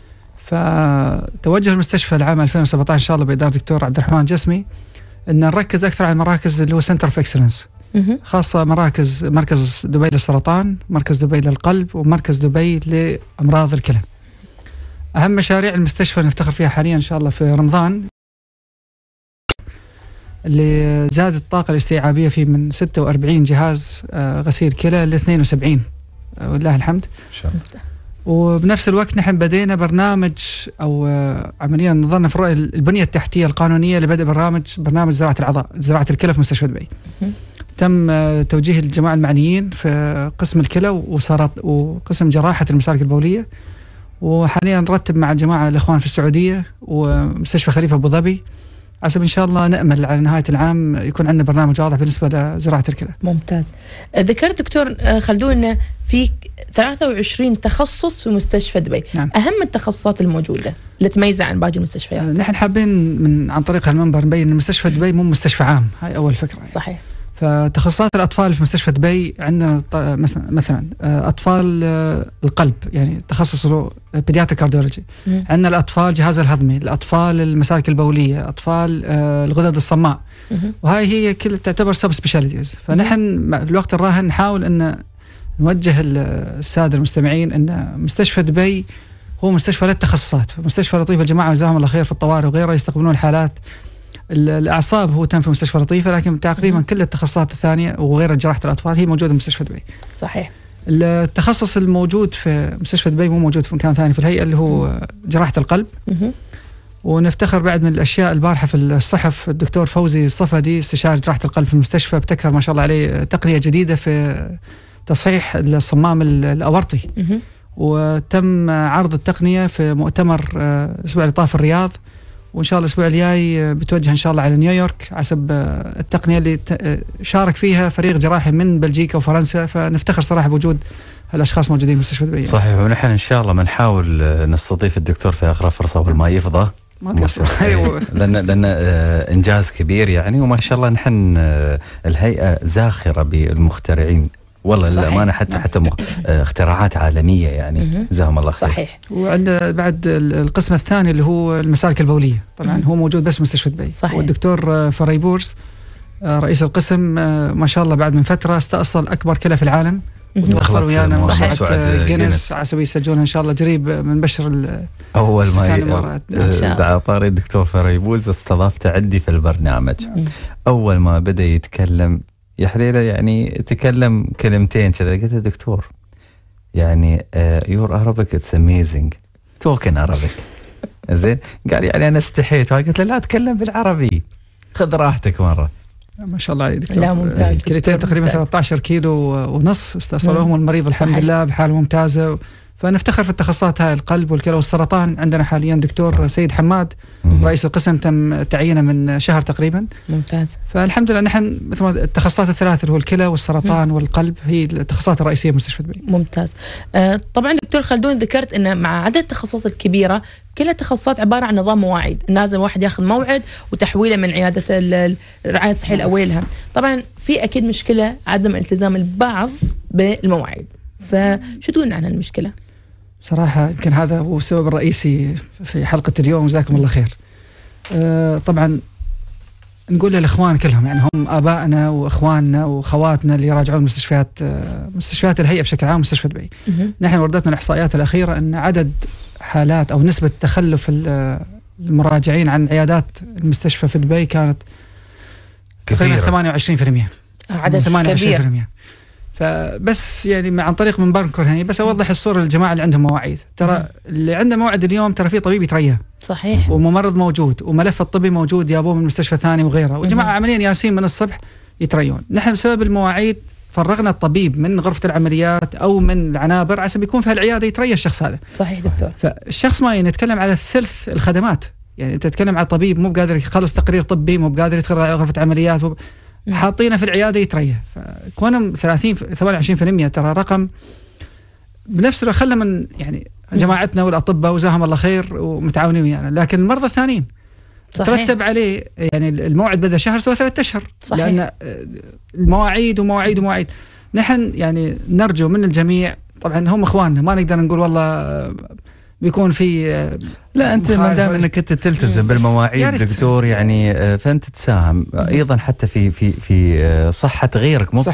فتوجه المستشفى العام ألفين وسبعة عشر إن شاء الله بإدارة الدكتور عبد الرحمن جسمي أن نركز أكثر على المراكز اللي هو سنتر اوف اكسلنس، خاصة مراكز مركز دبي للسرطان، مركز دبي للقلب، ومركز دبي لأمراض الكلى. أهم مشاريع المستشفى نفتخر فيها حاليا إن شاء الله في رمضان اللي زادت الطاقة الاستيعابية فيه من ستة وأربعين جهاز غسيل كلى ل اثنين وسبعين والله الحمد. شاء الله. وبنفس الوقت نحن بدينا برنامج أو عمليا نظرنا في البنية التحتية القانونية لبدء برنامج برنامج زراعة الأعضاء، زراعة الكلى في مستشفى دبي. تم توجيه الجماعة المعنيين في قسم الكلى وصارت وقسم جراحة المسالك البولية، وحاليا نرتب مع الجماعة الإخوان في السعودية ومستشفى خليفة أبو ظبي عشان إن شاء الله نأمل على نهاية العام يكون عندنا برنامج واضح بالنسبة لزراعة الكلى. ممتاز. ذكرت دكتور خلدون في ثلاثة وعشرين تخصص في مستشفى دبي. نعم. أهم التخصصات الموجودة اللي تميزها عن باقي المستشفيات. آه نحن حابين من عن طريق هالمنبر نبين أن مستشفى دبي مو مستشفى عام، هاي أول فكرة. صحيح. فتخصصات الأطفال في مستشفى دبي عندنا مثلا مثلا أطفال القلب، يعني تخصص بيدياتريك كارديولوجي. عندنا الأطفال جهاز الهضمي، الأطفال المسالك البولية، أطفال الغدد الصماء، وهاي هي كل تعتبر سب سبيشاليتيز. فنحن في الوقت الراهن نحاول أن نوجه السادة المستمعين أن مستشفى دبي هو مستشفى للتخصصات، مستشفى لطيف الجماعة جزاهم الله خير في الطوارئ وغيره يستقبلون الحالات. الأعصاب هو تم في مستشفى لطيفة، لكن تقريبا كل التخصصات الثانية وغير جراحة الأطفال هي موجودة في مستشفى دبي. صحيح. التخصص الموجود في مستشفى دبي مو موجود في مكان ثاني في الهيئة اللي هو جراحة القلب. ونفتخر بعد من الأشياء البارحة في الصحف الدكتور فوزي الصفدي استشاري جراحة القلب في المستشفى ابتكر ما شاء الله عليه تقنية جديدة في تصحيح الصمام الأورطي. وتم عرض التقنية في مؤتمر الأسبوع اللي طاف في الرياض، وإن شاء الله الأسبوع الجاي بتوجه إن شاء الله على نيويورك حسب التقنية اللي شارك فيها فريق جراحي من بلجيكا وفرنسا. فنفتخر صراحة بوجود هالأشخاص موجودين في مستشفى دبي. صحيح. ونحن إن شاء الله بنحاول نستضيف الدكتور في أقرب فرصة قبل ما يفضى. لأن لأن إنجاز كبير يعني، وما شاء الله نحن الهيئة زاخرة بالمخترعين والله للأمانة، حتى حتى مخ... اختراعات عالمية يعني جزاهم الله خير. صحيح. وعندنا بعد القسم الثاني اللي هو المسالك البولية، طبعا هو موجود بس مستشفى دبي. صحيح. والدكتور فريبورس رئيس القسم ما شاء الله بعد من فترة استأصل أكبر كلى في العالم، وتوصل ويانا موسوعة جينيس على سبيل يسجلونها إن شاء الله قريب من بشر أول ما دعا طاري الدكتور فريبورس استضافته عندي في البرنامج. أول ما بدأ يتكلم يا حليلة يعني تكلم كلمتين كذا، قلت له دكتور يعني يور Arabic it's amazing talking Arabic. زين قال يعني أنا استحيت، قلت له لا أتكلم بالعربي خذ راحتك مرة. ما شاء الله عليك دكتور. لا ممتاز. الكليتين تقريبا ثلاثة عشر كيلو ونص استصلوهم المريض الحمد لله بحالة ممتازة، فنفتخر في التخصصات هاي القلب والكلى والسرطان. عندنا حاليا دكتور صح. سيد حماد رئيس القسم تم تعيينه من شهر تقريبا. ممتاز. فالحمد لله نحن مثل ما التخصصات الثلاثه هو الكلى والسرطان م. والقلب هي التخصصات الرئيسيه بمستشفى دبي. ممتاز. آه طبعا دكتور خلدون ذكرت ان مع عدد التخصصات الكبيره كل التخصصات عباره عن نظام مواعيد، لازم واحد ياخذ موعد وتحويله من عياده الرعايه الصحيه الاوليه لها. طبعا في اكيد مشكله عدم التزام البعض بالمواعيد، فشو تقولون عن المشكله؟ صراحه يمكن هذا هو السبب الرئيسي في حلقه اليوم، جزاكم الله خير. آه طبعا نقول للاخوان كلهم، يعني هم ابائنا واخواننا واخواتنا اللي يراجعون مستشفيات آه مستشفيات الهيئه بشكل عام، مستشفى دبي. نحن وردتنا الاحصائيات الاخيره ان عدد حالات او نسبه تخلف المراجعين عن عيادات المستشفى في دبي كانت تقريبا ثمانية وعشرين بالمئة. عدد ثمانية وعشرين بالمئة. كبير. فبس يعني عن طريق منبركم هني بس اوضح الصوره للجماعه اللي عندهم مواعيد. ترى اللي عنده موعد اليوم ترى في طبيب يترياه. صحيح. وممرض موجود وملف الطبي موجود جابوه من مستشفى ثاني وغيره، وجماعه عمليا جالسين من الصبح يتريون. نحن بسبب المواعيد فرغنا الطبيب من غرفه العمليات او من العنابر عشان يكون في هالعياده يتريى الشخص هذا. صحيح دكتور. فالشخص ما نتكلم على ثلث الخدمات، يعني انت تتكلم على طبيب مو بقادر يخلص تقرير طبي، مو بقادر يدخل على غرفه عمليات، حاطينه في العياده يتريى. فكونهم ثلاثين ثمانية وعشرين بالمئة ترى رقم بنفس الوقت خلى من يعني جماعتنا والاطباء وجزاهم الله خير ومتعاونين ويانا، يعني. لكن المرضى الثانيين ترتب عليه يعني الموعد بدأ شهر سوى ثلاثة أشهر. صحيح. لأن المواعيد ومواعيد ومواعيد. نحن يعني نرجو من الجميع، طبعا هم اخواننا، ما نقدر نقول والله بيكون في لا انت ما دام انك انت تلتزم بالمواعيد دكتور يعني فانت تساهم ايضا حتى في في في صحه غيرك، مو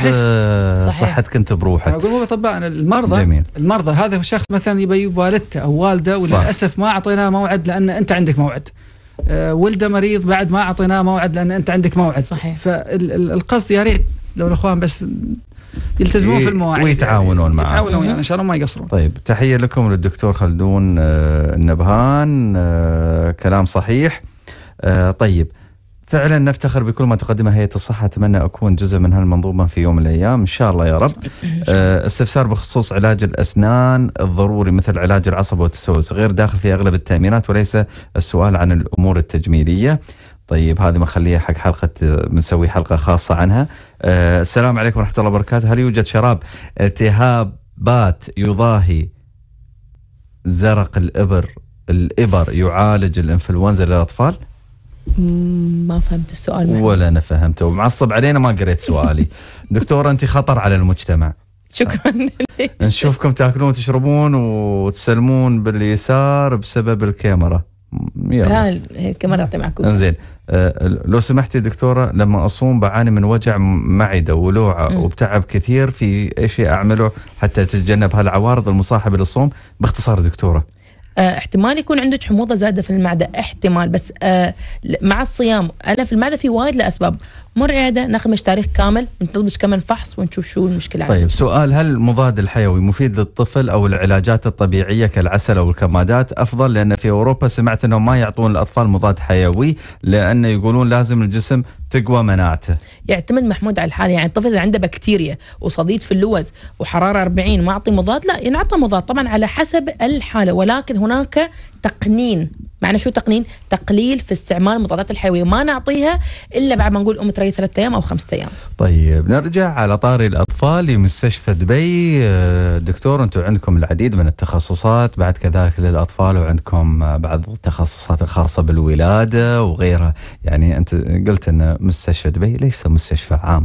صحتك انت بروحك. انا اقول مو بطبقنا المرضى جميل. المرضى هذا شخص مثلا يبي والدته او والده وللاسف ما اعطيناه موعد لان انت عندك موعد. أه ولده مريض بعد ما اعطيناه موعد لان انت عندك موعد. صحيح. فالقصد يا ريت لو الاخوان بس يلتزمون في المواعيد ويتعاونون معه، يتعاونون يعني ان شاء الله ما يقصرون. طيب تحيه لكم للدكتور خلدون آه النبهان، آه كلام صحيح. آه طيب فعلا نفتخر بكل ما تقدمه هيئة الصحة، أتمنى أكون جزء من هالمنظومة في يوم من الأيام إن شاء الله يا رب. آه استفسار بخصوص علاج الأسنان الضروري مثل علاج العصب والتسوس غير داخل في أغلب التأمينات، وليس السؤال عن الأمور التجميلية. طيب هذه ما خليها حق حلقة، بنسوي حلقة خاصة عنها. آه السلام عليكم ورحمة الله وبركاته. هل يوجد شراب التهابات يضاهي زرق الإبر الإبر يعالج الإنفلونزا للأطفال؟ ما فهمت السؤال معي. ولا أنا فهمته ومعصب علينا ما قريت سؤالي. دكتورة أنت خطر على المجتمع. شكرا لك. نشوفكم تاكلون وتشربون وتسلمون باليسار بسبب الكاميرا. لا الكاميرا تعطي معكم. انزين أه لو سمحتي دكتورة، لما أصوم بعاني من وجع معدة ولوعة م. وبتعب كثير، في أي شيء أعمله حتى تتجنب هالعوارض المصاحبة للصوم؟ باختصار دكتورة. اه احتمال يكون عندك حموضة زايدة في المعدة، احتمال، بس اه مع الصيام أنا في المعدة في وايد لأسباب. مر عيادة ناخذ مش تاريخ كامل، نطلبش كمان فحص ونشوف شو المشكلة. طيب عندك. سؤال، هل المضاد الحيوي مفيد للطفل أو العلاجات الطبيعية كالعسل أو الكمادات أفضل؟ لأن في أوروبا سمعت أنهم ما يعطون الأطفال مضاد حيوي لأنه يقولون لازم الجسم تقوى مناعته. يعتمد محمود على الحالة، يعني الطفل إذا عنده بكتيريا وصديد في اللوز وحرارة أربعين ما أعطي مضاد، لا ينعطى مضاد طبعا على حسب الحالة، ولكن هناك تقنين. معنى شو تقنين؟ تقليل في استعمال المضادات الحيوية، ما نعطيها إلا بعد ما نقول أم تري ثلاثة أيام أو خمسة أيام. طيب نرجع على طاري الأطفال لمستشفى دبي. دكتور أنتم عندكم العديد من التخصصات بعد كذلك للأطفال، وعندكم بعض التخصصات الخاصة بالولادة وغيرها. يعني أنت قلت أن مستشفى دبي ليس مستشفى عام،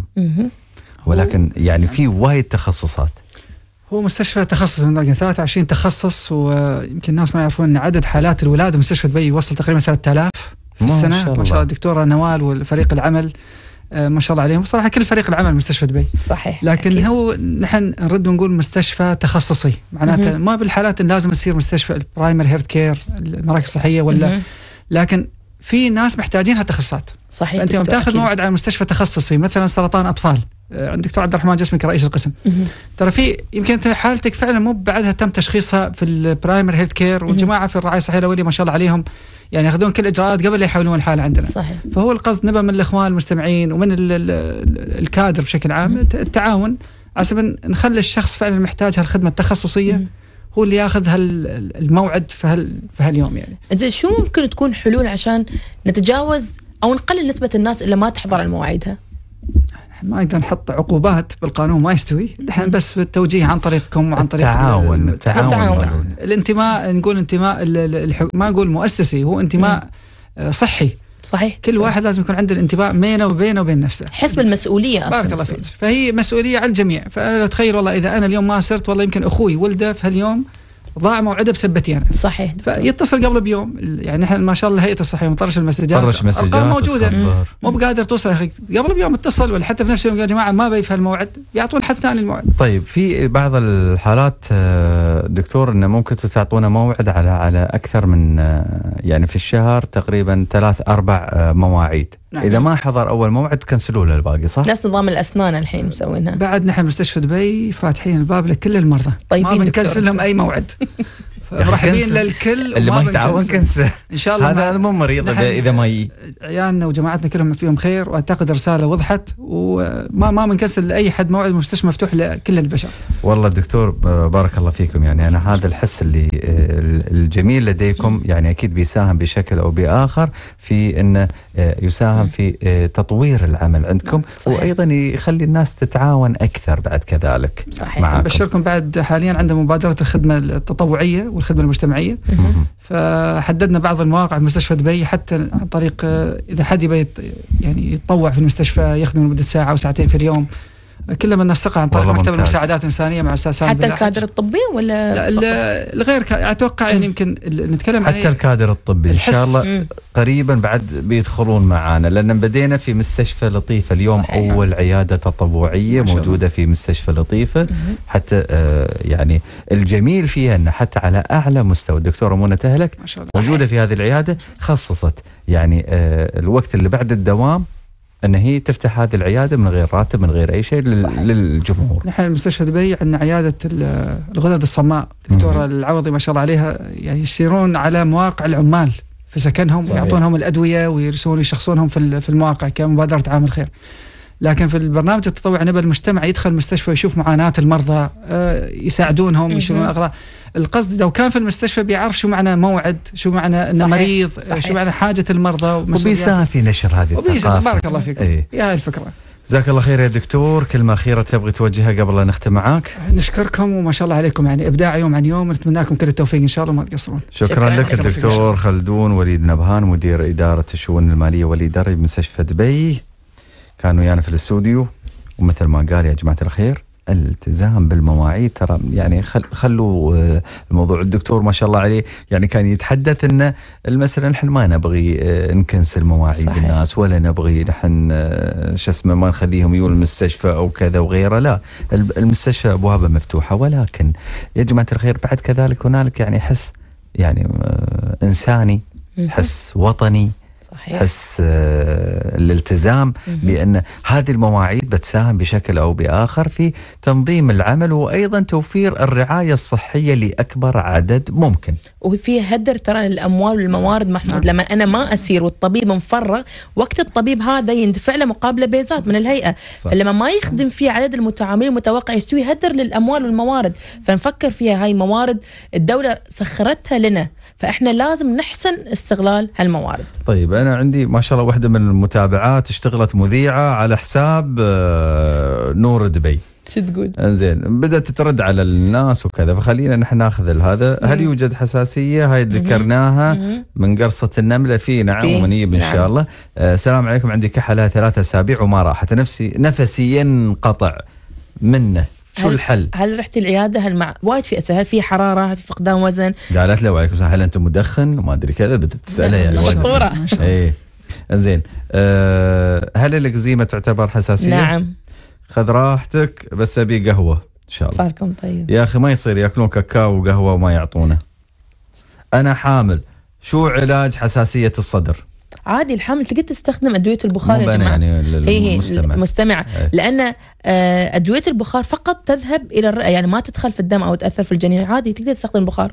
ولكن يعني في وايد تخصصات. هو مستشفى تخصص من ثلاثة وعشرين تخصص، ويمكن الناس ما يعرفون ان عدد حالات الولاده مستشفى دبي يوصل تقريبا ثلاثة آلاف في السنه. ما شاء الله, الله الدكتوره نوال والفريق العمل آه ما شاء الله عليهم، بصراحه كل فريق العمل مستشفى دبي. صحيح. لكن أكيد. هو نحن نرد ونقول مستشفى تخصصي، معناته ما بالحالات إن لازم تصير مستشفى البرايمري هيلث كير المراكز الصحيه ولا مم. لكن في ناس محتاجين هالتخصصات. صحيح. انت يوم تاخذ موعد على مستشفى تخصصي مثلا سرطان اطفال عند دكتور عبد الرحمن جسمي كرئيس القسم، ترى في يمكن انت حالتك فعلا مو بعدها تم تشخيصها في البرايمري هيلث كير، والجماعه في الرعايه الصحيه الاوليه ما شاء الله عليهم يعني ياخذون كل الاجراءات قبل لا يحولون الحاله عندنا. صحيح. فهو القصد نبى من الاخوان المستمعين ومن ال ال الكادر بشكل عام التعاون عشان نخلي الشخص فعلا محتاج هالخدمه التخصصيه هو اللي ياخذ هالموعد في هال في هاليوم يعني. زين شو ممكن تكون حلول عشان نتجاوز او نقلل نسبه الناس اللي ما تحضر المواعيدها؟ ما نقدر نحط عقوبات بالقانون، ما يستوي. نحن بس بالتوجيه عن طريقكم وعن طريق التعاون. التعاون, التعاون. الانتماء، نقول انتماء ما نقول مؤسسي، هو انتماء مم. صحي. صحيح. كل واحد لازم يكون عنده الانتماء بينه وبينه وبين نفسه. حس بالمسؤوليه اصلا. بارك الله فيك. فهي مسؤوليه على الجميع. فلو تخيل والله اذا انا اليوم ما صرت، والله يمكن اخوي ولده في هاليوم ضاع موعده بسبتي انا. صحيح. فيتصل قبل بيوم، يعني نحن ما شاء الله هيئه الصحه مطرش المسجات، طرش مسجات ارقام موجوده، مو بقادر توصل اخي قبل بيوم اتصل، ولا حتى في نفس اليوم يا جماعه ما بي في هالموعد، يعطون حد ثاني الموعد. طيب في بعض الحالات دكتور انه ممكن تعطونا موعد على على اكثر من يعني في الشهر تقريبا ثلاث اربع مواعيد. نعم. اذا ما حضر اول موعد كنسلوا له الباقي، صح؟ نفس نظام الاسنان الحين مسوينها. بعد نحن مستشفى دبي فاتحين الباب لكل المرضى، ما بنكنسل لهم اي موعد. مرحبين للكل، اللي ما يتعاون كنسل ان شاء الله. هذا مو مريض اذا ما يجي. عيالنا وجماعتنا كلهم فيهم خير، واعتقد رساله وضحت، وما ما بنكنسل لاي حد موعد. المستشفى مفتوح لكل البشر. والله دكتور بارك الله فيكم، يعني انا هذا الحس اللي الجميل لديكم يعني اكيد بيساهم بشكل او باخر في انه يساهم في تطوير العمل عندكم. صحيح. وايضا يخلي الناس تتعاون اكثر بعد كذلك. صحيح. ابشركم بعد حاليا عندنا مبادره الخدمه التطوعيه والخدمه المجتمعيه. فحددنا بعض المواقع في مستشفى دبي، حتى عن طريق اذا حد يبي يعني يتطوع في المستشفى يخدم لمده ساعه او ساعتين في اليوم، كلها بننسقها عن طريق مكتب المساعدات الانسانيه مع الاستاذ سامي. حتى الكادر الطبي ولا لا الغير كا... اتوقع يعني يمكن نتكلم حتى عن الكادر الطبي ان شاء الله مم. قريبا بعد بيدخلون معانا، لان بدينا في مستشفى لطيفه اليوم. صحيح. اول عياده تطوعيه موجوده في مستشفى لطيفه. مم. حتى آه يعني الجميل فيها ان حتى على اعلى مستوى الدكتوره منى تهلك موجوده في هذه العياده، خصصت يعني آه الوقت اللي بعد الدوام أن هي تفتح هذه العيادة من غير راتب من غير أي شيء للجمهور. نحن المستشفى دبي عندنا عيادة الغدد الصماء دكتورة العوضي ما شاء الله عليها، يعني يسيرون على مواقع العمال في سكنهم. صحيح. ويعطونهم الأدوية ويرسلون يشخصونهم في في المواقع كمبادرة عامل خير. لكن في البرنامج التطوعي نبى المجتمع يدخل المستشفى يشوف معاناة المرضى، يساعدونهم يشيلون الأغراض. القصد لو كان في المستشفى بيعرف شو معنى موعد، شو معنى انه مريض. صحيح. شو معنى حاجة المرضى، وبيساهم في نشر هذه الثقافة. بارك الله فيكم. ايه. يا هاي الفكرة. جزاك الله خير يا دكتور. كلمة أخيرة تبغي توجهها قبل لا نختم معاك؟ نشكركم وما شاء الله عليكم، يعني إبداع يوم عن يوم. نتمنى لكم كل التوفيق إن شاء الله، ما تقصرون. شكرا, شكرا لك الدكتور خلدون وليد نبهان، مدير إدارة الشؤون المالية والإدارية بمستشفى دبي، كانوا ويانا في الاستوديو. ومثل ما قال يا جماعة الخير الالتزام بالمواعيد، ترى يعني خل خلوا الموضوع. الدكتور ما شاء الله عليه يعني كان يتحدث ان المسألة نحن ما نبغي نكنسل مواعيد. صحيح. الناس، ولا نبغي نحن شو اسمه ما نخليهم يجون المستشفى او كذا وغيره. لا، المستشفى ابوابها مفتوحة، ولكن يا جماعة الخير بعد كذلك هنالك يعني حس يعني انساني، حس وطني. صحيح. حس آه الالتزام بأن هذه المواعيد بتساهم بشكل أو بآخر في تنظيم العمل، وأيضا توفير الرعاية الصحية لأكبر عدد ممكن. وفي هدر ترى الأموال والموارد محمود. لما أنا ما أسير والطبيب مفرغ، وقت الطبيب هذا يندفع له مقابلة بيزات من الهيئة. صح. فلما ما يخدم فيه عدد المتعاملين المتوقع يستوي هدر للأموال والموارد. فنفكر فيها هاي موارد الدولة سخرتها لنا، فإحنا لازم نحسن استغلال هالموارد. طيب أنا عندي ما شاء الله واحدة من المتابعات اشتغلت مذيعة على حساب نور دبي. شو تقول؟ زين، بدأت ترد على الناس وكذا، فخلينا نحن ناخذ هذا. هل يوجد حساسية؟ هاي ذكرناها من قرصة النملة. في نعم ومنيب إن شاء الله. السلام عليكم، عندي كحلة ثلاثة أسابيع وما راحت، نفسي نفسي ينقطع منه، شو هل الحل؟ هل رحت العياده؟ هل مع وايد في اسئله، هل في حراره، هل في فقدان وزن؟ قالت له وعليكم السلام، هل انت مدخن وما ادري كذا، بدت تسالها يعني مشطوره. اي زين. أه هل الاكزيما تعتبر حساسيه؟ نعم. خذ راحتك، بس ابي قهوه ان شاء الله. فالكم طيب يا اخي ما يصير ياكلون كاكاو وقهوه وما يعطونه. انا حامل، شو علاج حساسيه الصدر؟ عادي الحامل تقدر تستخدم أدوية البخار يا جماعة. يعني المستمع المستمع لأن أدوية البخار فقط تذهب إلى الرئة، يعني ما تدخل في الدم أو تأثر في الجنين، عادي تقدر تستخدم البخار.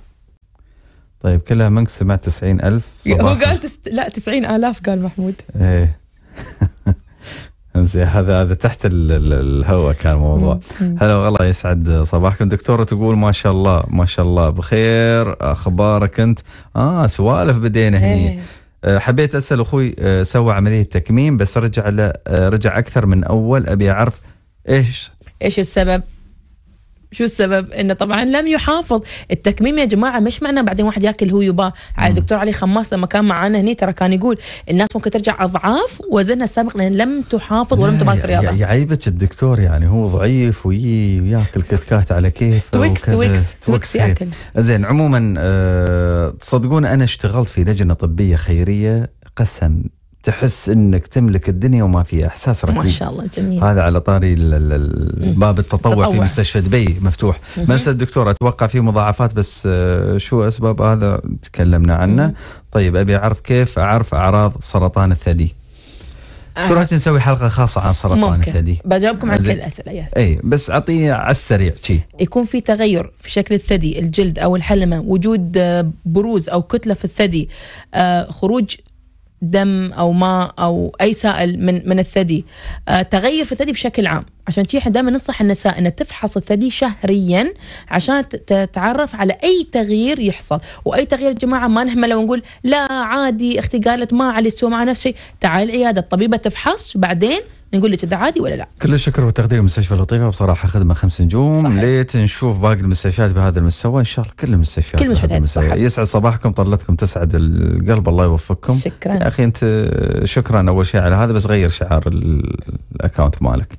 طيب كلها منك سمعت تسعين ألف هو قال تست... لا تسعين آلاف قال محمود. ايه زين هذا هذا تحت ال- ال- الهواء كان موضوع. هلا والله يسعد صباحكم. دكتورة تقول ما شاء الله ما شاء الله بخير، اخبارك انت؟ اه سوالف بدينا هني. آه، حبيت اسال اخوي آه، سوى عمليه تكميم بس رجع ل- آه، رجع اكثر من اول، ابي اعرف ايش ايش السبب؟ شو السبب؟ انه طبعا لم يحافظ. التكميم يا جماعه مش معناه بعدين واحد ياكل هو يباه. على الدكتور علي خماس لما كان معانا هني ترى كان يقول الناس ممكن ترجع اضعاف وزنها السابق لان لم تحافظ ولم تمارس رياضه. يعيبك الدكتور يعني هو ضعيف ويي وياكل كتكات على كيف تويكس تويكس تويكس ياكل. زين عموما أه تصدقون انا اشتغلت في لجنه طبيه خيريه، قسم تحس انك تملك الدنيا وما فيها، احساس رهيب ما شاء الله جميل. هذا على طاري ال- ال- باب التطوع تطوع. في مستشفى دبي مفتوح. مهم. مسألة الدكتور اتوقع فيه مضاعفات بس آه، شو اسباب هذا تكلمنا عنه. مهم. طيب ابي اعرف كيف اعرف اعراض سرطان الثدي. آه. شو رايك نسوي حلقه خاصه عن سرطان ممكن الثدي؟ بجاوبكم عن كل زين. الاسئله. يس. اي بس اعطيه على السريع شي. يكون في تغير في شكل الثدي، الجلد او الحلمه، وجود آه، بروز او كتله في الثدي، آه، خروج دم او ماء او اي سائل من من الثدي، آه، تغير في الثدي بشكل عام. عشان كذا احنا دائما ننصح النساء ان تفحص الثدي شهريا عشان ت- تتعرف على اي تغيير يحصل. واي تغيير يا جماعه ما نهمله ونقول لا عادي اختي قالت ما علي تسوي مع نفس الشيء. تعال العياده الطبيبه تفحص بعدين نقول لك اذا عادي ولا لا. كل الشكر والتقدير لمستشفى لطيفة، بصراحة خدمة خمس نجوم. صحيح. ليت نشوف باقي المستشفيات بهذا المستوى إن شاء الله. كل المستشفيات كل المستشفيات بهذا المستوى. صحيح. يسعد صباحكم، طلتكم تسعد القلب، الله يوفقكم. شكرا. يا أخي أنت شكرا أول شيء على هذا، بس غير شعار ال- الأكاونت مالك.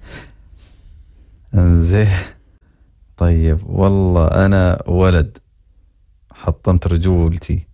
زين طيب والله أنا ولد حطمت رجولتي.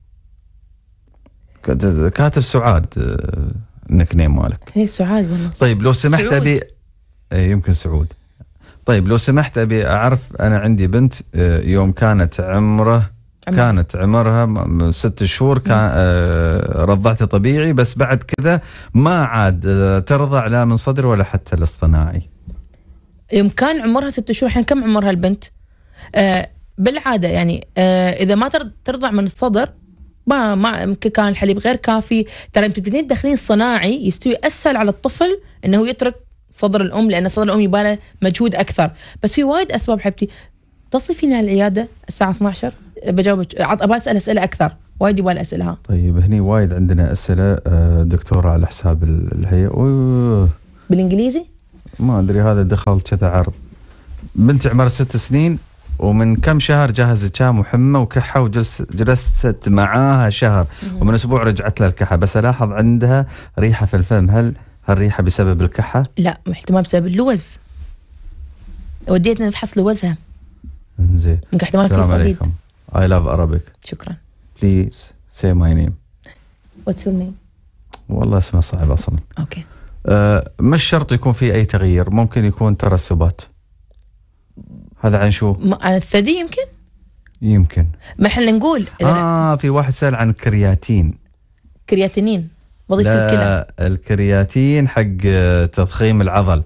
كات- كاتب سعاد آه، النك نيم مالك. هي سعاد والله. طيب لو سمحت سعود. ابي إيه، يمكن سعود. طيب لو سمحت ابي اعرف، انا عندي بنت آه، يوم كانت عمره عمر. كانت عمرها م- م- ست شهور كان آه، رضعت طبيعي، بس بعد كذا ما عاد آه، ترضع لا من صدر ولا حتى الاصطناعي. يوم كان عمرها ست شهور، الحين كم عمرها البنت؟ آه بالعاده يعني آه اذا ما تر- ترضع من الصدر ما ما يمكن كان الحليب غير كافي. ترى انت تبدين تدخلين صناعي يستوي اسهل على الطفل انه يترك صدر الام، لان صدر الام يباله مجهود اكثر. بس في وايد اسباب حبتي. تصلي فينا العياده الساعه اثني عشر بجاوبك. ابغى اسال اسئله اكثر، وايد يبالي اسئله. طيب هني وايد عندنا اسئله آه، دكتوره على حساب ال- الهيئه. أوه، بالانجليزي؟ ما ادري هذا دخل كذا عرض. بنت عمرها ست سنين ومن كم شهر جهزت كام وحمى وكحه وجلست جلست معاها شهر، ومن اسبوع رجعت لها الكحه، بس الاحظ عندها ريحه في الفم. هل هالريحه بسبب الكحه؟ لا احتمال بسبب اللوز. وديتنا نفحص لوزها. زين. يمكن احتمال في السلام صديد. عليكم. I love Arabic. شكرا. Please say my name. What's your name؟ والله اسمه صعب اصلا. اوكي. آه مش شرط يكون في اي تغيير، ممكن يكون ترسبات. هذا عن شو؟ م- عن الثدي يمكن؟ يمكن. ما احنا نقول إذا اه في واحد سأل عن الكرياتين. كرياتينين وظيفه الكلى. لا الكرياتين حق آه، تضخيم العضل.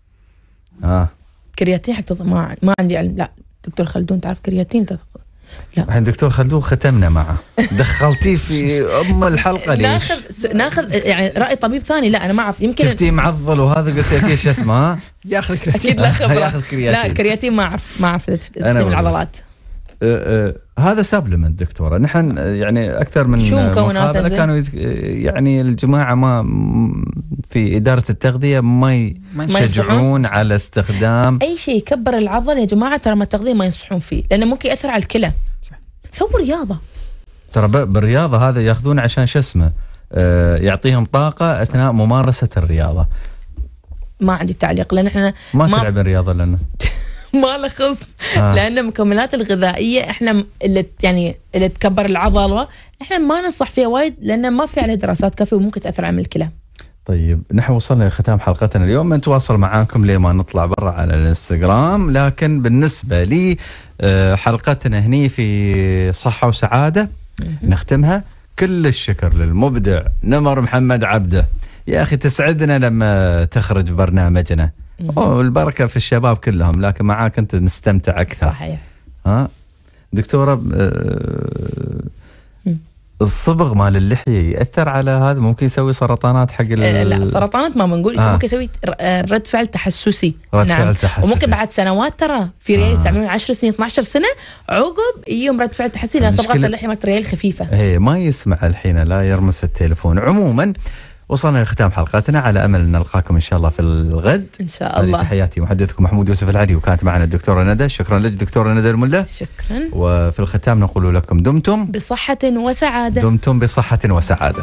اه كرياتين حق تض... ما ما عندي علم. لا دكتور خلدون تعرف كرياتين تض... لا الحين دكتور خلدون ختمنا معه، دخلتيه في ام الحلقه ليش؟ ناخذ س- ناخذ يعني راي طبيب ثاني. لا انا ما اعرف يمكن شفتيه معضل وهذا قلت اكيد شو اسمه ها؟ ياخذ كرياتين. اكيد لا خبره. ياخذ كرياتين. لا كرياتين ما اعرف ما اعرف تدخيم أنا العضلات. آه، آه، هذا سبلمنت دكتوره. نحن آه، يعني اكثر من شو آه، مكوناته مقابله زين؟ كانوا يت- آه، يعني الجماعه ما م- في اداره التغذيه ما ي- ما يشجعون على استخدام. اي شيء يكبر العضل يا جماعه ترى ما التغذيه ما ينصحون فيه لانه ممكن ياثر على الكلى. سووا رياضه. ترى ب- بالرياضه هذا ياخذون عشان شو اسمه آه، يعطيهم طاقه اثناء ممارسه الرياضه. ما عندي تعليق لان احنا ما, ما- تلعب الرياضه لنا. ما له خص. آه. لان المكملات الغذائيه احنا م- اللي ت- يعني اللي تكبر العضله احنا ما ننصح فيها وايد لان ما في عليها دراسات كافيه وممكن تاثر على الكلى. طيب نحن وصلنا لختام حلقتنا اليوم، نتواصل معاكم ليه ما نطلع برا على الانستغرام. لكن بالنسبة لي آه، حلقتنا هني في صحة وسعادة نختمها. كل الشكر للمبدع نمر محمد عبده. يا أخي تسعدنا لما تخرج برنامجنا، والبركة في الشباب كلهم، لكن معاك أنت نستمتع أكثر. صحيح. ها دكتورة آه، الصبغ مال اللحية يأثر على هذا؟ ممكن يسوي سرطانات حق ال... آه لا سرطانات ما بنقول آه. ممكن يسوي رد فعل تحسسي. رد نعم. فعل تحسسي. وممكن بعد سنوات ترى في ريال يستعملون عشر سنين اثني عشر سنة عقب يوم رد فعل تحسسي لان صبغة اللحية مالت ريال خفيفة. ايه ما يسمع الحين لا يرمس في التليفون. عموما وصلنا لختام حلقتنا، على امل ان نلقاكم ان شاء الله في الغد ان شاء الله. تحياتي محدثكم محمود يوسف العلي، وكانت معنا الدكتوره ندى. شكرا لك دكتوره ندى الملا. شكرا. وفي الختام نقول لكم دمتم بصحة وسعادة. دمتم بصحة وسعادة.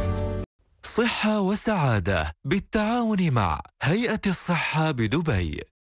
صحة وسعادة بالتعاون مع هيئة الصحة بدبي.